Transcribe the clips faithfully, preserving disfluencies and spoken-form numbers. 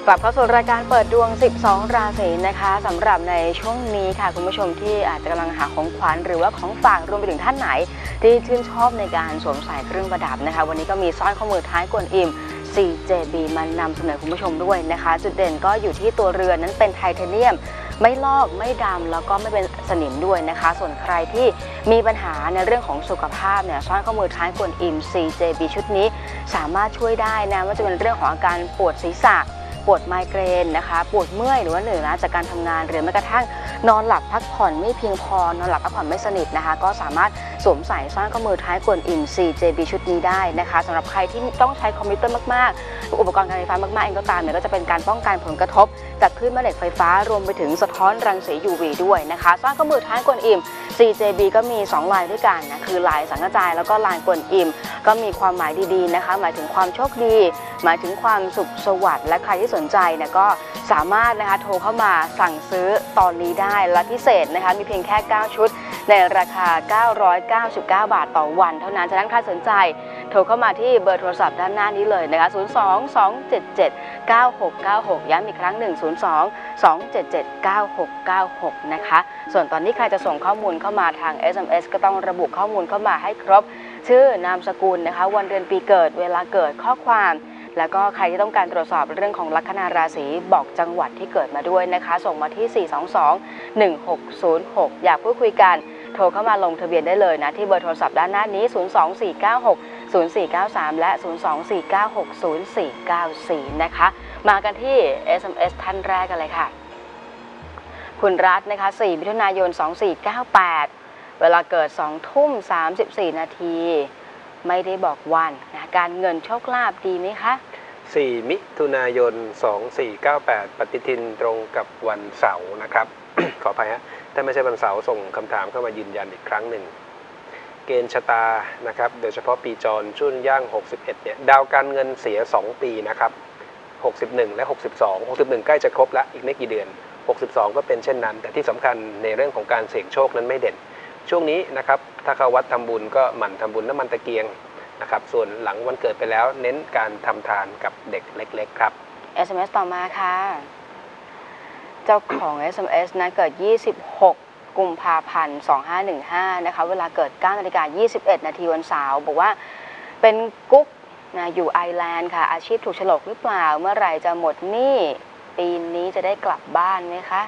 กลับเข้าสู่รายการเปิดดวงสิบสองราศีนะคะสำหรับในช่วงนี้ค่ะคุณผู้ชมที่อาจจะกำลังหาของขวัญหรือว่าของฝากรวมไปถึงท่านไหนที่ชื่นชอบในการสวมใส่เครื่องประดับนะคะวันนี้ก็มีสร้อยข้อมือท้ายกวนอิม ซี เจ บี มานำเสนอคุณผู้ชมด้วยนะคะจุดเด่นก็อยู่ที่ตัวเรือนนั้นเป็นไทเทเนียมไม่ลอกไม่ดำแล้วก็ไม่เป็นสนิมด้วยนะคะส่วนใครที่มีปัญหาในเรื่องของสุขภาพเนี่ยสร้อยข้อมือท้ายกวนอิม ซี เจ บี ชุดนี้สามารถช่วยได้นะว่าจะเป็นเรื่องของอาการปวดศีรษะปวดไมเกรนนะคะปวดเมื่อยหรือว่าเหนื่อยล้าจากการทำงานหรือแม้กระทั่งนอนหลับพักผ่อนไม่เพียงพอนอนหลับพักผ่อนไม่สนิทนะคะก็สามารถสวมใส่สร้อยข้อมือท้ายกวนอิม ซี เจ บี ชุดนี้ได้นะคะสำหรับใครที่ต้องใช้คอมพิวเตอร์มากๆอุปกรณ์การไฟฟ้ามากๆเองก็ตามเนี่ยก็จะเป็นการป้องกันผลกระทบจากคลื่นแม่เหล็กไฟฟ้ารวมไปถึงสะท้อนรังสี ยู วี ด้วยนะคะสร้อยข้อมือท้ายกวนอิม ซี เจ บี ก็มีสองลายด้วยกันนะคือลายสังกะจายแล้วก็ลายกวนอิมก็มีความหมายดีๆนะคะหมายถึงความโชคดีหมายถึงความสุขสวัสดิ์และใครที่สนใจเนี่ยก็สามารถนะคะโทรเข้ามาสั่งซื้อตอนนี้ได้และพิเศษนะคะมีเพียงแค่เก้าชุดในราคาเก้าร้อยเก้าสิบเก้าบาทต่อวันเท่านั้นฉะนั้นใครสนใจโทรเข้ามาที่เบอร์โทรศัพท์ด้านหน้านี้เลยนะคะศูนย์ สอง สอง เจ็ด เจ็ด เก้า หก เก้า หกย้ำอีกครั้งหนึ่ง ศูนย์ สอง สอง เจ็ด เจ็ด เก้า หก เก้า หกนะคะส่วนตอนนี้ใครจะส่งข้อมูลเข้ามาทาง เอส เอ็ม เอส ก็ต้องระบุข้อมูลเข้ามาให้ครบชื่อนามสกุลนะคะวันเดือนปีเกิดเวลาเกิดข้อความแล้วก็ใครที่ต้องการตรวจสอบเรื่องของลัคนาราศีบอกจังหวัดที่เกิดมาด้วยนะคะส่งมาที่ สี่ สอง สอง หนึ่ง หก ศูนย์ หก อยากพูดคุยกันโทรเข้ามาลงทะเบียนได้เลยนะที่เบอร์โทรศัพท์ด้านหน้านี้ ศูนย์ สอง สี่ เก้า หก ศูนย์ สี่ เก้า สาม และ ศูนย์ สอง สี่ เก้า หก ศูนย์ สี่ เก้า สี่ นะคะมากันที่ เอส เอ็ม เอส ท่านแรกกันเลยค่ะคุณรัตน์นะคะสี่มิถุนายนสองสี่เก้าแปดเวลาเกิดสองทุ่มสามสิบสี่นาทีไม่ได้บอกวันนะการเงินโชคลาภดีไหมคะสี่มิถุนายนสองสี่เก้าแปดปฏิทินตรงกับวันเสาร์นะครับ ขออภัยฮะถ้าไม่ใช่วันเสาร์ส่งคำถามเข้ามายืนยันอีกครั้งหนึ่งเกณฑ์ชะตานะครับโดยเฉพาะปีจรช่วงย่างหกสิบเอ็ดเนี่ยดาวการเงินเสียสองปีนะครับหกสิบเอ็ดและหกสิบสอง หกสิบเอ็ดใกล้จะครบแล้วอีกไม่กี่เดือนหกสิบสองก็เป็นเช่นนั้นแต่ที่สำคัญในเรื่องของการเสี่ยงโชคนั้นไม่เด่นช่วงนี้นะครับถ้าเข้าวัดทำบุญก็หมั่นทำบุญน้ำมันตะเกียงนะครับส่วนหลังวันเกิดไปแล้วเน้นการทำทานกับเด็กเล็กๆครับเอส เอ็ม เอส ต่อมาค่ะเจ้าของ เอส เอ็ม เอส นะเกิดยี่สิบหกกุมภาพันธ์สองห้าหนึ่งห้านะคะเวลาเกิดเก้านาฬิกายี่สิบเอ็ดนาทีวันเสาร์บอกว่าเป็นกุ๊กนะอยู่ไอร์แลนด์ค่ะอาชีพถูกฉลกหรือเปล่าเมื่อไหร่จะหมดหนี้ปีนี้จะได้กลับบ้านไหมคะ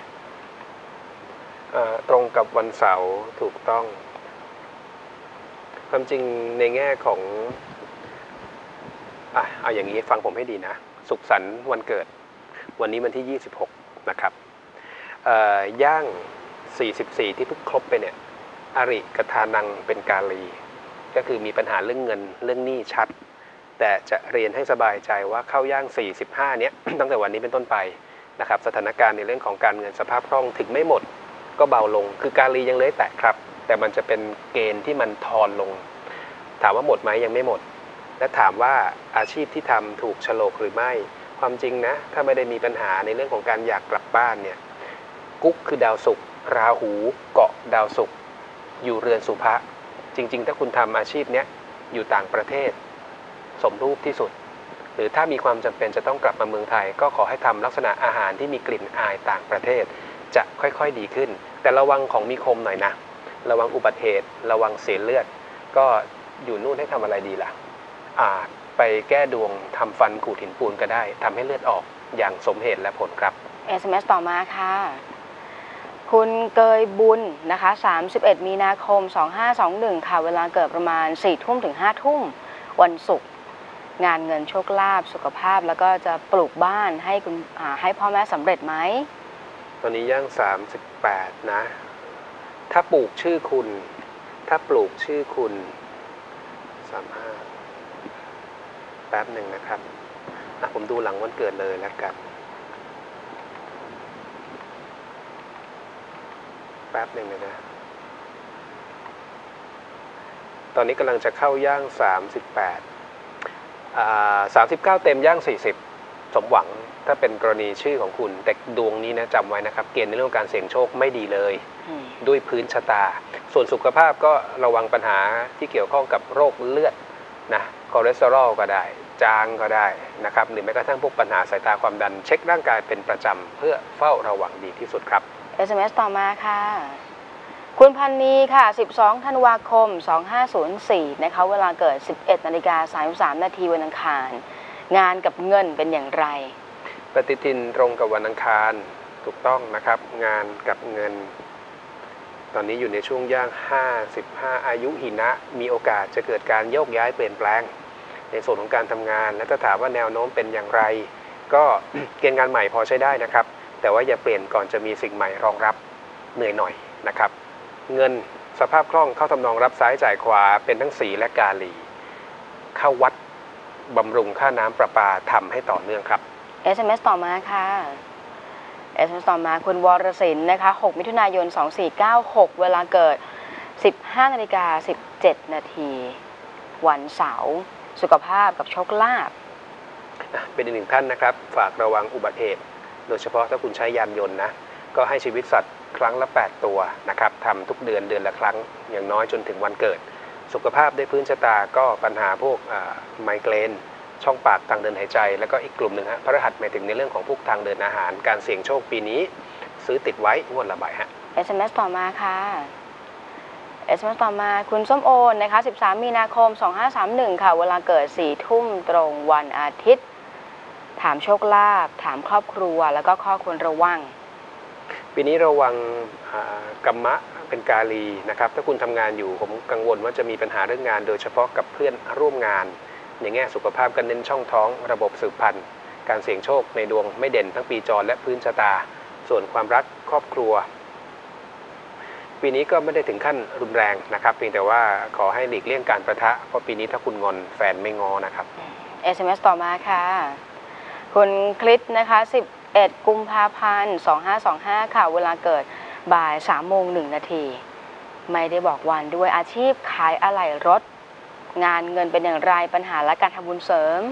ตรงกับวันเสาร์ถูกต้องความจริงในแง่ของอ่ะเอาอย่างนี้ฟังผมให้ดีนะสุขสันต์วันเกิดวันนี้วันที่ยี่สิบหกนะครับย่างสี่สิบสี่ที่เพิ่งครบไปเนี่ยอริกทานังเป็นกาลีก็คือมีปัญหาเรื่องเงินเรื่องหนี้ชัดแต่จะเรียนให้สบายใจว่าเข้าย่างสี่สิบห้าเนี้ย ตั้งแต่วันนี้เป็นต้นไปนะครับสถานการณ์ในเรื่องของการเงินสภาพคล่องถึงไม่หมดก็เบาลงคือกาลียังเลยแตะครับแต่มันจะเป็นเกณฑ์ที่มันทอนลงถามว่าหมดไหมยังไม่หมดและถามว่าอาชีพที่ทำถูกฉลกหรือไม่ความจริงนะถ้าไม่ได้มีปัญหาในเรื่องของการอยากกลับบ้านเนี่ยกุ๊กคือดาวศุกร์ราหูเกาะดาวศุกร์อยู่เรือนสุภะจริงๆถ้าคุณทำอาชีพเนี้ยอยู่ต่างประเทศสมรูปที่สุดหรือถ้ามีความจำเป็นจะต้องกลับมาเมืองไทยก็ขอให้ทำลักษณะอาหารที่มีกลิ่นอายต่างประเทศจะค่อยๆดีขึ้นแต่ระวังของมีคมหน่อยนะระวังอุบัติเหตุระวังเสียเลือดก็อยู่นู่นให้ทำอะไรดีล่ะอาจไปแก้ดวงทำฟันขูดหินปูนก็ได้ทำให้เลือดออกอย่างสมเหตุและผลครับเอส เอ็ม เอส ต่อมาค่ะคุณเกยบุญนะคะสามสิบเอ็ดมีนาคมสองห้าสองหนึ่งค่ะเวลาเกิดประมาณสี่ทุ่มถึงห้าทุ่มวันศุกร์งานเงินโชคลาภสุขภาพแล้วก็จะปลูกบ้านให้คุณให้พ่อแม่สำเร็จไหมตอนนี้ย่างสามสิบแปดนะถ้าปลูกชื่อคุณถ้าปลูกชื่อคุณสามห้าแป๊บหนึ่งนะครับผมดูหลังวันเกิดเลยแล้วกันแป๊บหนึ่งเลยนะตอนนี้กำลังจะเข้าย่างสามสิบแปดอ่าสามสิบเก้าเต็มย่างสี่สิบสมหวังถ้าเป็นกรณีชื่อของคุณแต่ดวงนี้นะจำไว้นะครับเกณฑ์ในเรื่องการเสี่ยงโชคไม่ดีเลยด้วยพื้นชะตาส่วนสุขภาพก็ระวังปัญหาที่เกี่ยวข้องกับโรคเลือดนะคอเลสเตอรอลก็ได้จางก็ได้นะครับหรือแม้กระทั่งพวกปัญหาสายตาความดันเช็คร่างกายเป็นประจำเพื่อเฝ้าระวังดีที่สุดครับเอส เอ็ม เอส ต่อมาค่ะคุณพันนีค่ะสิบสองธันวาคมสองห้าศูนย์สี่นะคะเวลาเกิด สิบเอ็ดนาฬิกาสามสิบสามนาทีวันอังคารงานกับเงินเป็นอย่างไรปฏิทินตรงกับวันอังคารถูกต้องนะครับงานกับเงินตอนนี้อยู่ในช่วงย่างห้าสิบห้าอายุหินะมีโอกาสจะเกิดการโยกย้ายเปลี่ยนแปลงในส่วนของการทำงานและถ้าถามว่าแนวโน้มเป็นอย่างไรก็ เกณฑ์งานใหม่พอใช้ได้นะครับแต่ว่าอย่าเปลี่ยนก่อนจะมีสิ่งใหม่รองรับเหนื่อยหน่อยนะครับเงินสภาพคล่องเข้าทำนองรับซ้ายจ่ายขวาเป็นทั้งสีและกาลีเข้าวัดบำรุงค่าน้ำประปาทำให้ต่อเนื่องครับเอส เอ็ม เอส ต่อมาค่ะ เอส เอ็ม เอส ต่อมาคุณวรศิลป์นะคะหกมิถุนายนสองสี่เก้าหกเวลาเกิด สิบห้านาฬิกาสิบเจ็ดนาทีวันเสาร์สุขภาพกับโชคลาภเป็นอีกหนึ่งท่านนะครับฝากระวังอุบัติเหตุโดยเฉพาะถ้าคุณใช้ยานยนต์นะก็ให้ชีวิตสัตว์ครั้งละแปดตัวนะครับทำทุกเดือนเดือนละครั้งอย่างน้อยจนถึงวันเกิดสุขภาพด้วยพื้นชะตาก็ปัญหาพวกไมเกรนช่องปากทางเดินหายใจแล้วก็อีกกลุ่มหนึ่งฮะพฤหัสหมายถึงในเรื่องของพวกทางเดินอาหารการเสี่ยงโชคปีนี้ซื้อติดไว้งวดละใบฮะเอส เอ็ม เอส ต่อมาค่ะ เอส เอ็ม เอส ต่อมาคุณส้มโอนะคะสิบสามมีนาคมสองห้าสามหนึ่งค่ะเวลาเกิดสี่ทุ่มตรงวันอาทิตย์ถามโชคลาภถามครอบครัวแล้วก็ข้อควรระวังปีนี้ระวังกรรมะเป็นกาลีนะครับถ้าคุณทำงานอยู่ผมกังวลว่าจะมีปัญหาเรื่องงานโดยเฉพาะกับเพื่อนร่วมงานในแง่สุขภาพกันเน้นช่องท้องระบบสืบพันธุ์การเสี่ยงโชคในดวงไม่เด่นทั้งปีจรและพื้นชะตาส่วนความรักครอบครัวปีนี้ก็ไม่ได้ถึงขั้นรุนแรงนะครับเพียงแต่ว่าขอให้หลีกเลี่ยงการประทะเพราะปีนี้ถ้าคุณงอนแฟนไม่งอนะครับเอส เอ็ม เอส ต่อมาค่ะคุณคลิปนะคะสิบเอ็ดกุมภาพันธ์สองห้าสองห้าค่ะเวลาเกิดบ่ายสามโมงหนึ่งนาทีไม่ได้บอกวันด้วยอาชีพขายอะไหล่รถงานเงินเป็นอย่างไรปัญหาและการทำบุญเสริม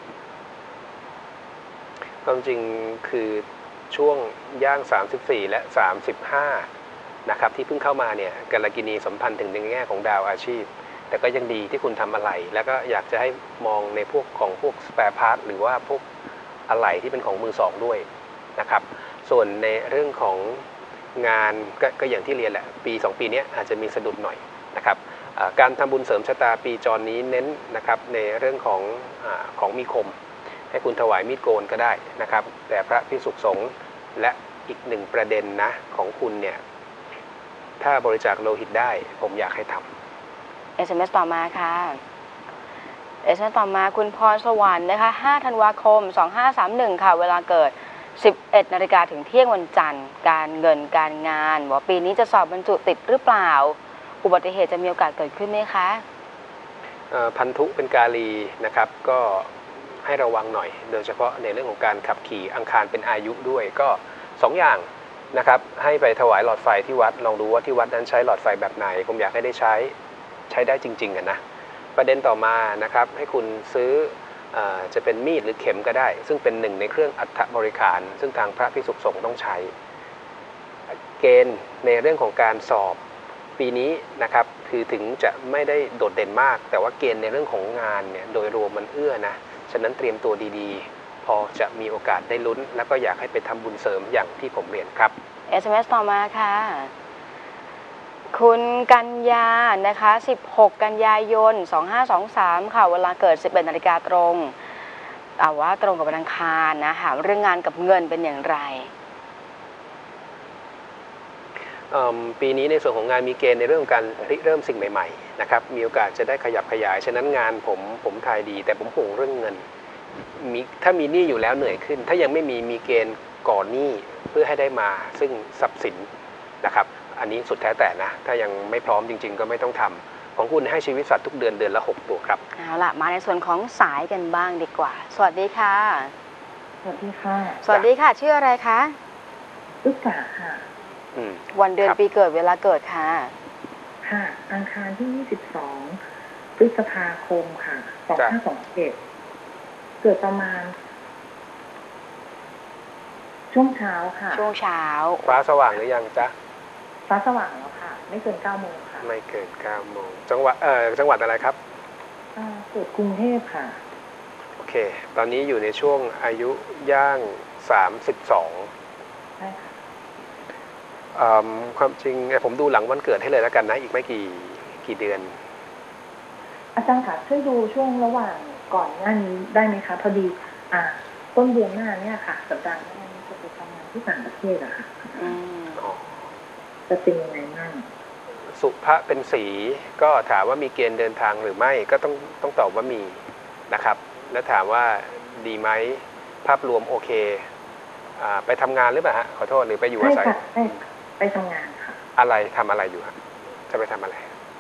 ความจริงคือช่วงย่างสามสิบสี่และสามสิบห้านะครับที่เพิ่งเข้ามาเนี่ยกัลกินีสัมพันธ์ถึงในแง่ของดาวอาชีพแต่ก็ยังดีที่คุณทำอะไหล่แล้วก็อยากจะให้มองในพวกของพวกสแปร์พาร์ทหรือว่าพวกอะไหล่ที่เป็นของมือสองด้วยนะครับส่วนในเรื่องของงาน ก, ก็อย่างที่เรียนแหละปีสองปีนี้อาจจะมีสะดุดหน่อยนะครับการทำบุญเสริมชะตาปีจรนี้เน้นนะครับในเรื่องของอของมีคมให้คุณถวายมีดโกนก็ได้นะครับแต่พระภิกษุสงฆ์และอีกหนึ่งประเด็นนะของคุณเนี่ยถ้าบริจาคโลหิตได้ผมอยากให้ทำเอส เอ็ม เอส ต่อมาค่ะ เอส เอ็ม เอส ต่อมาคุณพรสวรรค์นะคะห้าธันวาคมสองห้าสามหนึ่งค่ะเวลาเกิดสิบเอ็ดนาฬิกาถึงเที่ยงวันจันทร์การเงินการงานว่าปีนี้จะสอบบรรจุติดหรือเปล่าอุบัติเหตุจะมีโอกาสเกิดขึ้นไหมคะพันธุเป็นกาลีนะครับก็ให้ระวังหน่อยโดยเฉพาะในเรื่องของการขับขี่อังคารเป็นอายุด้วยก็สองอย่างนะครับให้ไปถวายหลอดไฟที่วัดลองดูว่าที่วัดนั้นใช้หลอดไฟแบบไหนผมอยากให้ได้ใช้ใช้ได้จริงๆกันนะประเด็นต่อมานะครับให้คุณซื้อจะเป็นมีดหรือเข็มก็ได้ซึ่งเป็นหนึ่งในเครื่องอัฐบริขารซึ่งทางพระภิกษุสงฆ์ต้องใช้เกณฑ์ในเรื่องของการสอบปีนี้นะครับคือถึงจะไม่ได้โดดเด่นมากแต่ว่าเกณฑ์ในเรื่องของงานเนี่ยโดยรวมมันเอื้อนะฉะนั้นเตรียมตัวดีๆพอจะมีโอกาสได้ลุ้นแล้วก็อยากให้ไปทำบุญเสริมอย่างที่ผมเรียนครับเอส เอ็ม เอส ต่อมาค่ะคุณกัญญานะคะสิบหกกันยายนสองห้าสองสามค่ะเวลาเกิดสิบเอ็ดนาฬิกาตรงเอาว่าตรงกับวันอังคารนะถามเรื่องงานกับเงินเป็นอย่างไรปีนี้ในส่วนของงานมีเกณฑ์ในเรื่องของการริเริ่มสิ่งใหม่ๆนะครับมีโอกาสจะได้ขยับขยายฉะนั้นงานผมผมทายดีแต่ผมห่วงเรื่องเงินมีถ้ามีหนี้อยู่แล้วเหนื่อยขึ้นถ้ายังไม่มีมีเกณฑ์ก่อนหนี้เพื่อให้ได้มาซึ่งทรัพย์สินนะครับอันนี้สุดแท้แต่นะถ้ายังไม่พร้อมจริงๆก็ไม่ต้องทำของคุณให้ชีวิตสัตว์ทุกเดือนเดือนละหกตัวครับเอาล่ะมาในส่วนของสายกันบ้างดีกว่าสวัสดีค่ะสวัสดีค่ะสวัสดีค่ะชื่ออะไรคะลูกสาวค่ะวันเดือนปีเกิดเวลาเกิดค่ะค่ะอังคารที่ยี่สิบสองพฤษภาคมค่ะสองห้าสองเจ็ดเกิดประมาณช่วงเช้าค่ะช่วงเช้าฟ้าสว่างหรือยังจ๊ะฟ้าสว่างแล้วค่ะไม่เกินเก้าโมงค่ะไม่เกินเก้าโมงจังหวัดเอ่อจังหวัดอะไรครับเกิดกรุงเทพค่ะเคตอนนี้อยู่ในช่วงอายุย่างสามสิบสองใช่ค่ะความจริงผมดูหลังวันเกิดให้เลยแล้วกันนะอีกไม่กี่กี่เดือนอาจารย์ค่ะช่วยดูช่วงระหว่างก่อนหน้านี้ได้ไหมคะพอดีอ่าต้นเดือนหน้าเนี่ยค่ะสัปดาห์หน้านี้จะไปทำงานที่ต่างประเทศอะค่ะจะเป็นยังไงบ้างสุภะเป็นสีก็ถามว่ามีเกณฑ์เดินทางหรือไม่ก็ต้องต้องตอบว่ามีนะครับแล้วถามว่าดีไหมภาพรวมโอเคอ่าไปทำงานหรือเปล่าฮะขอโทษหรือไปอยู่อาศัยไปทำงานค่ะอะไรทำอะไรอยู่ฮะจะไปทำอะไร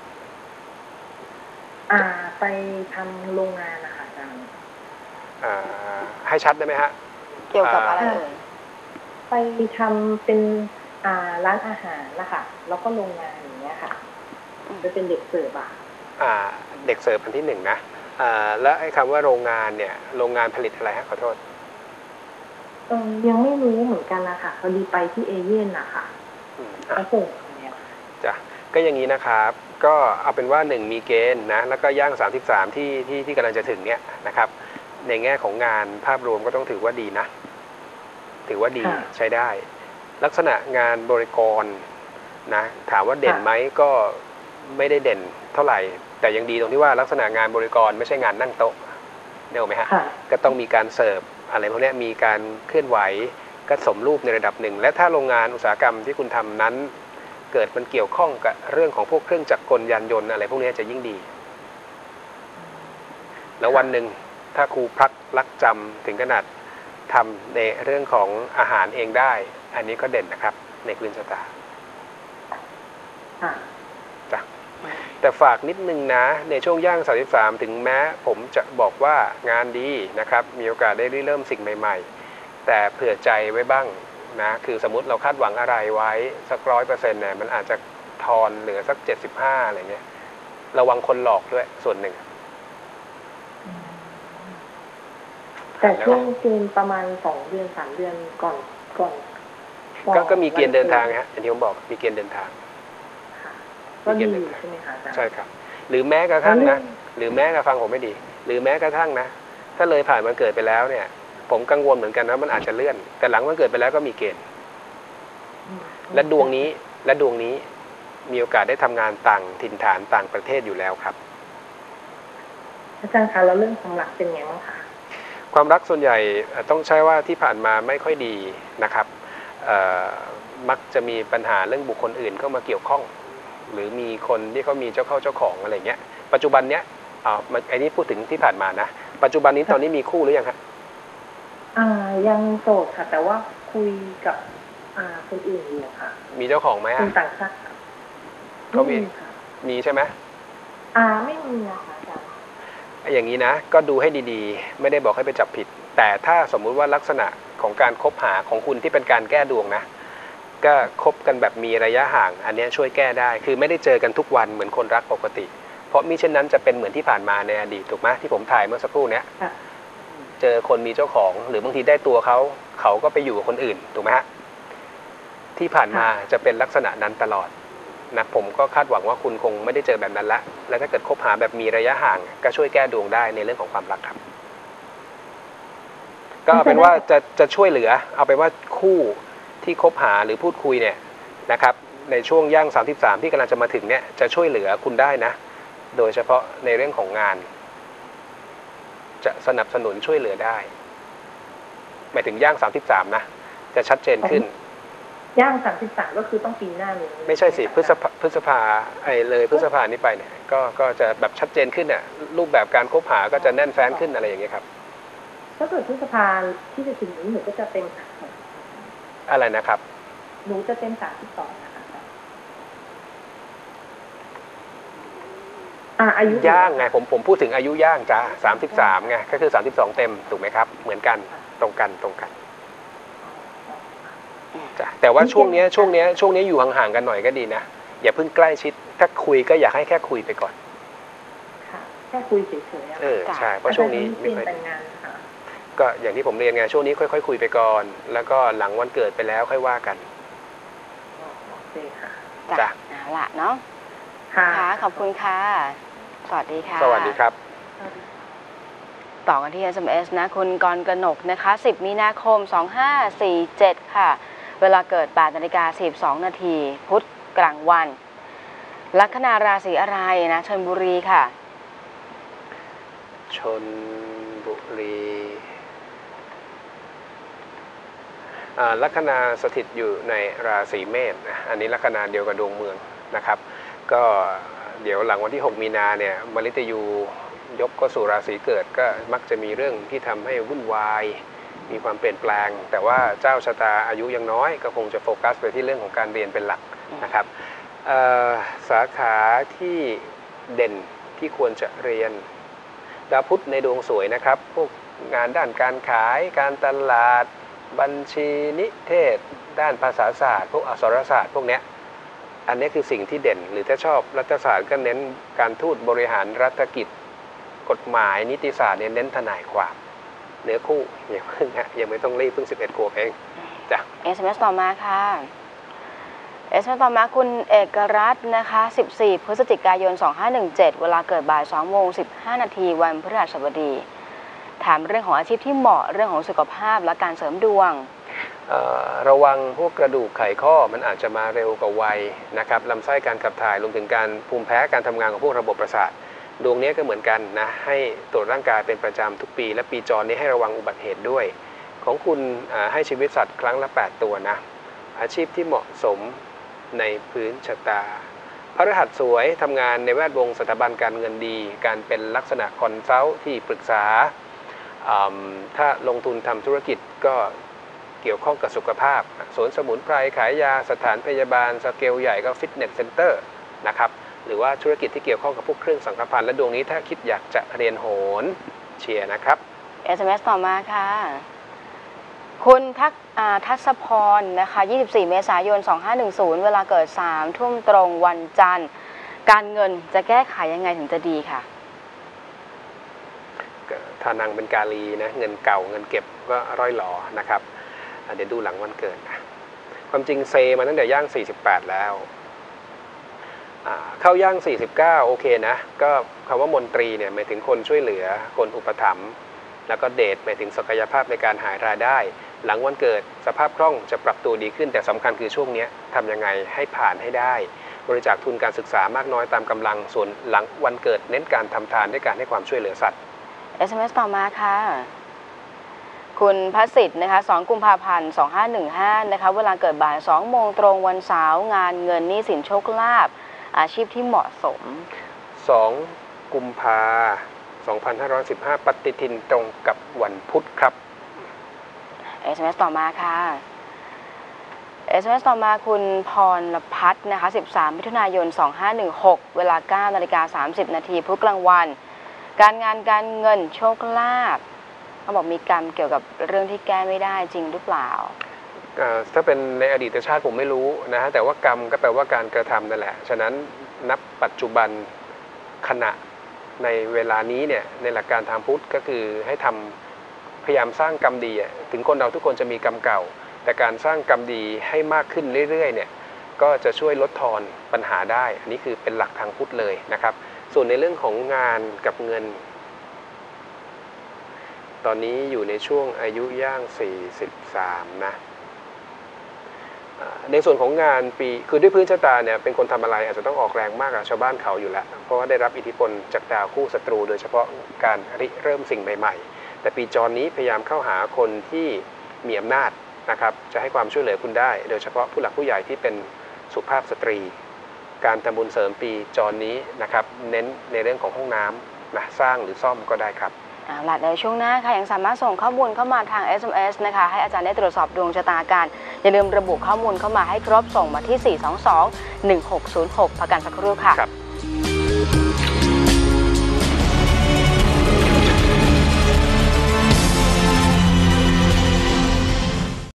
อ่าไปทำโรงงานนะคะอาจารย์อ่าให้ชัดได้ไหมฮะเกี่ยวกับอะไรเอ่ยไปทำเป็นอ่าร้านอาหารนะคะแล้วก็โรงงานอย่างเงี้ยค่ะจะเป็นเด็กเสิร์ฟอ่ะอ่าเด็กเสิร์ฟอันที่หนึ่งนะอ่าแล้วไอ้คำว่าโรงงานเนี่ยโรงงานผลิตอะไรฮะขอโทษเออยังไม่รู้เหมือนกันนะคะพอดีไปที่เอเย่นนะคะเขาส่งเนี่ยจ้ะก็อย่างนี้นะครับก็เอาเป็นว่าหนึ่งมีเกณฑ์นะแล้วก็ย่างสามสิบสามที่ที่ที่กำลังจะถึงเนี่ยนะครับในแง่ของงานภาพรวมก็ต้องถือว่าดีนะถือว่าดีใช้ได้ลักษณะงานบริกรนะถามว่าเด่นไหมก็ไม่ได้เด่นเท่าไหร่แต่ยังดีตรงที่ว่าลักษณะงานบริกรไม่ใช่งานนั่งโต๊ะเดี๋ยวไหมฮะก็ต้องมีการเสิร์ฟอะไรพวกนี้มีการเคลื่อนไหวก็สมรูปในระดับหนึ่งและถ้าโรงงานอุตสาหกรรมที่คุณทำนั้นเกิดมันเกี่ยวข้องกับเรื่องของพวกเครื่องจักรกลยานยนต์อะไรพวกนี้จะยิ่งดีแล้ววันหนึ่งถ้าครูพักรักจำถึงขนาดทำในเรื่องของอาหารเองได้อันนี้ก็เด่นนะครับในพื้นชะตาจ้ะแต่ฝากนิดนึงนะในช่วงย่างสามสิบสามถึงแม้ผมจะบอกว่างานดีนะครับมีโอกาสได้เริ่มสิ่งใหม่ๆแต่เผื่อใจไว้บ้างนะคือสมมติเราคาดหวังอะไรไว้สักร้อยเปอร์เซ็นต์เนี่ยมันอาจจะทอนเหลือสักเจ็ดสิบห้าอะไรเงี้ยระวังคนหลอกด้วยส่วนหนึ่งแต่ช่วงเกณฑ์ประมาณสองเดือนสามเดือนก่อนก่อนก็ก็มีเกณฑ์เดินทางฮะอย่างที่ผมบอกมีเกณฑ์เดินทางก็ดีใช่ไหมคะอาจารย์ใช่ครับหรือแม้กระทั่งนะหรือแม้กระทั่งผมไม่ดีหรือแม้กระทั่งนะถ้าเลยผ่านวันเกิดไปแล้วเนี่ยผมกังวลเหมือนกันนะมันอาจจะเลื่อนแต่หลังวันเกิดไปแล้วก็มีเกณฑ์และดวงนี้และดวงนี้มีโอกาสได้ทำงานต่างถิ่นฐานต่างประเทศอยู่แล้วครับอาจารย์คะแล้วเรื่องความรักเป็นไงบ้างคะความรักส่วนใหญ่ต้องใช้ว่าที่ผ่านมาไม่ค่อยดีนะครับมักจะมีปัญหาเรื่องบุคคลอื่นเข้ามาเกี่ยวข้องหรือมีคนที่เขามีเจ้าเข้าเจ้าของอะไรเงี้ยปัจจุบันเนี้ยอ่าไอ้นี่พูดถึงที่ผ่านมานะปัจจุบันนี้ตอนนี้มีคู่หรือยังครับอ่ายังโสดค่ะแต่ว่าคุยกับอ่าคนอื่นอยู่ค่ะมีเจ้าของไหมอ่ะคนต่างชาติเขามีมีใช่ไหมอ่าไม่มีนะคะอาจารย์อย่างนี้นะก็ดูให้ดีๆไม่ได้บอกให้ไปจับผิดแต่ถ้าสมมุติว่าลักษณะของการคบหาของคุณที่เป็นการแก้ดวงนะก็คบกันแบบมีระยะห่างอันนี้ช่วยแก้ได้คือไม่ได้เจอกันทุกวันเหมือนคนรักปกติเพราะมิเช่นนั้นจะเป็นเหมือนที่ผ่านมาในอดีตถูกไหมที่ผมถ่ายเมื่อสักครู่เนี้ยเจอคนมีเจ้าของหรือบางทีได้ตัวเขาเขาก็ไปอยู่กับคนอื่นถูกไหมฮะที่ผ่านมาจะเป็นลักษณะนั้นตลอดนะผมก็คาดหวังว่าคุณคงไม่ได้เจอแบบนั้นละและถ้าเกิดคบหาแบบมีระยะห่างก็ช่วยแก้ดวงได้ในเรื่องของความรักครับก็เอาเป็นว่าจะจะช่วยเหลือเอาเป็นว่าคู่ที่คบหาหรือพูดคุยเนี่ยนะครับในช่วงย่างสามสิบสามที่กำลังจะมาถึงเนี่ยจะช่วยเหลือคุณได้นะโดยเฉพาะในเรื่องของงานจะสนับสนุนช่วยเหลือได้หมายถึงย่างสามสิบสามนะจะชัดเจนขึ้นย่างสามสิบสามก็คือต้องปีหน้าเลยไม่ใช่สิพฤษภาพฤษภาไอ้เลยพฤษภานี้ไปเนี่ยก็ก็จะแบบชัดเจนขึ้นเนี่ยรูปแบบการคบหาก็จะแน่นแฟ้นขึ้นอะไรอย่างเงี้ยครับถ้าเกิดพฤษภาที่จะถึงนี้หนูก็จะเป็นอะไรนะครับหนูจะเป็นสามสิบสองนะคะอ่าอายุย่างไงผมผมพูดถึงอายุย่างจ้าสามสิบสามไงก็คือสามสิบสองเต็มถูกไหมครับเหมือนกันตรงกันตรงกันจ้ะแต่ว่าช่วงนี้ช่วงนี้ช่วงนี้อยู่ห่างๆกันหน่อยก็ดีนะอย่าเพิ่งใกล้ชิดถ้าคุยก็อยากให้แค่คุยไปก่อนค่ะแค่คุยเฉยๆเออใช่เพราะช่วงนี้ไม่ค่อยแต่งงานค่ะก็อย่างที่ผมเรียนไงช่วงนี้ค่อยๆคุยไปก่อนแล้วก็หลังวันเกิดไปแล้วค่อยว่ากันโอเคค่ะจ้ะเอาละเนาะค่ะขอบคุณค่ะสวัสดีค่ะสวัสดีครับต่อกันที่ เอส เอ็ม เอส นะคุณกรกนกนะคะสิบมีนาคมสองห้าสี่เจ็ดค่ะเวลาเกิดแปดนาฬิกาสี่สิบสองนาทีพุธกลางวันลัคนาราศีอะไรนะชลบุรีค่ะชลบุรีลัคนาสถิตอยู่ในราศีเมษนะอันนี้ลัคนาเดียวกับดวงเมืองนะครับก็เดี๋ยวหลังวันที่หกมีนาเนี่ยมฤตยูยกก็สู่ราศีเกิดก็มักจะมีเรื่องที่ทำให้วุ่นวายมีความเปลี่ยนแปลงแต่ว่าเจ้าชะตาอายุยังน้อยก็คงจะโฟกัสไปที่เรื่องของการเรียนเป็นหลักนะครับสาขาที่เด่นที่ควรจะเรียนดาวพุธในดวงสวยนะครับพวกงานด้านการขายการตลาดบัญชีนิเทศด้านภาษาศาสตร์พวกอักษรศาสตร์พวกนี้อันนี้คือสิ่งที่เด่นหรือถ้าชอบรัฐศาสตร์ก็เน้นการทูตบริหารรัฐกิจกฎหมายนิติศาสตร์เน้นทนายความเนื้อคู่อย่าเพิ่งฮะยังไม่ต้องรีบเพิ่งสิบเอ็ดขวบเองจ้ะเอส เอ็ม เอส ต่อมาค่ะเอส เอ็ม เอส ต่อมาคุณเอกรัตน์นะคะสิบสี่พฤศจิกายนสองห้าหนึ่งเจ็ดเวลาเกิดบ่ายสองโมงสิบห้านาทีวันพฤหัสบดีถามเรื่องของอาชีพที่เหมาะเรื่องของสุขภาพและการเสริมดวงระวังพวกกระดูกไขข้อมันอาจจะมาเร็วกว่าวัยนะครับลำไส้การขับถ่ายรวมถึงการภูมิแพ้การทำงานของพวกระบบประสาทดวงนี้ก็เหมือนกันนะให้ตรวจร่างกายเป็นประจำทุกปีและปีจรนี้ให้ระวังอุบัติเหตุด้วยของคุณให้ชีวิตสัตว์ครั้งละแปดตัวนะอาชีพที่เหมาะสมในพื้นชะตาพฤหัสสวยทำงานในแวดวงสถาบันการเงินดีการเป็นลักษณะคอนซัลท์ที่ปรึกษาถ้าลงทุนทำธุรกิจก็เกี่ยวข้องกับสุขภาพสวนสมุนไพรขายยาสถานพยาบาลสเกลใหญ่ก็ฟิตเนสเซ็นเตอร์นะครับหรือว่าธุรกิจที่เกี่ยวข้องกับพวกเครื่องสังฆพันธ์และดวงนี้ถ้าคิดอยากจะเรียนโหรเชียร์นะครับเอส เอ็ม เอส ต่อมาค่ะคุณทักทัศพรนะคะยี่สิบสี่เมษายนสองห้าหนึ่งศูนย์เวลาเกิดสามทุ่มตรงวันจันทร์การเงินจะแก้ไขยังไงถึงจะดีค่ะทานังเป็นกาลีนะเงินเก่าเงินเก็บก็ร่อยหลอนะครับเดี๋ยวดูหลังวันเกิดนะความจริงเซมาตั้งแต่ย่างสี่สิบแปดแล้วเข้าย่างสี่สิบเก้าโอเคนะก็คำว่ามนตรีเนี่ยหมายถึงคนช่วยเหลือคนอุปถัมภ์แล้วก็เดชหมายถึงศักยภาพในการหารายได้หลังวันเกิดสภาพคล่องจะปรับตัวดีขึ้นแต่สำคัญคือช่วงนี้ทำยังไงให้ผ่านให้ได้บริจาคทุนการศึกษามากน้อยตามกำลังส่วนหลังวันเกิดเน้นการทำทานด้วยการให้ความช่วยเหลือสัตว์เอส เอ็ม เอส ต่อมาค่ะคุณพระสิทธิ์นะคะสองกุมภาพันธ์สองห้าหนึ่งห้านะคะเวลาเกิดบ่ายสองโมงตรงวันเสาร์งานเงินหนี้สินโชคลาภอาชีพที่เหมาะสมสองกุมภาสองพันห้าร้อยสิบห้าปฏิทินตรงกับวันพุธครับเอส เอ็ม เอส ต่อมาค่ะ เอส เอ็ม เอส ต่อมาคุณพรพัฒน์นะคะสิบสามมิถุนายนสองห้าหนึ่งหกเวลาเก้านาฬิกาสามสิบนาทีพุธกลางวันการงานการเงินโชคลาภเขาบอกมีกรรมเกี่ยวกับเรื่องที่แก้ไม่ได้จริงหรือเปล่าถ้าเป็นในอดีตชาติผมไม่รู้นะฮะแต่ว่ากรรมก็แปลว่าการกระทำนั่นแหละฉะนั้นนับปัจจุบันขณะในเวลานี้เนี่ยในหลักการทางพุทธก็คือให้ทำพยายามสร้างกรรมดีถึงคนเราทุกคนจะมีกรรมเก่าแต่การสร้างกรรมดีให้มากขึ้นเรื่อยๆเนี่ยก็จะช่วยลดทอนปัญหาได้อันนี้คือเป็นหลักทางพุทธเลยนะครับส่วนในเรื่องของงานกับเงินตอนนี้อยู่ในช่วงอายุย่างสี่สิบสามนะในส่วนของงานปีคือด้วยพื้นชะตาเนี่ยเป็นคนทำอะไรอาจจะต้องออกแรงมากกว่าชาวบ้านเขาอยู่แล้วเพราะว่าได้รับอิทธิพลจากดาวคู่ศัตรูโดยเฉพาะการริเริ่มสิ่งใหม่ๆแต่ปีจรนี้พยายามเข้าหาคนที่มีอำนาจนะครับจะให้ความช่วยเหลือคุณได้โดยเฉพาะผู้หลักผู้ใหญ่ที่เป็นสุภาพสตรีการทำบุญเสริมปีจรนี้นะครับเน้นในเรื่องของห้องน้ำนะสร้างหรือซ่อมก็ได้ครับเอาล่ะในช่วงหน้าค่ะยังสามารถส่งข้อมูลเข้ามาทาง เอส เอ็ม เอส นะคะให้อาจารย์ได้ตรวจสอบดวงชะตากันอย่าลืมระบุข้อมูลเข้ามาให้ครบส่งมาที่สี่ สอง สอง หนึ่ง หก ศูนย์ หกพักกันสักครู่ค่ะ